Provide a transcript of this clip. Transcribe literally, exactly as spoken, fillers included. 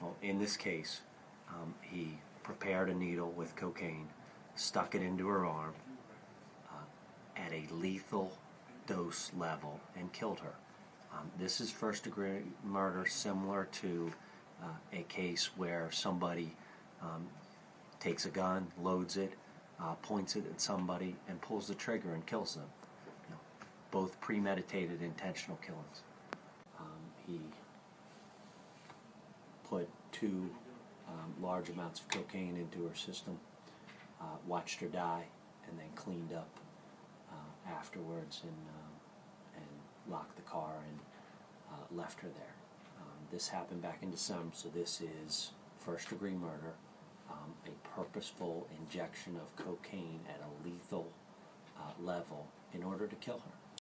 Well, in this case, um, he prepared a needle with cocaine, stuck it into her arm uh, at a lethal dose level, and killed her. Um, this is first-degree murder, similar to uh, a case where somebody um, takes a gun, loads it, uh, points it at somebody, and pulls the trigger and kills them. You know, both premeditated, intentional killings. Um, he put two um, large amounts of cocaine into her system, uh, watched her die, and then cleaned up uh, afterwards and, um, and locked the car and uh, left her there. Um, this happened back in December, so this is first-degree murder, um, a purposeful injection of cocaine at a lethal uh, level in order to kill her.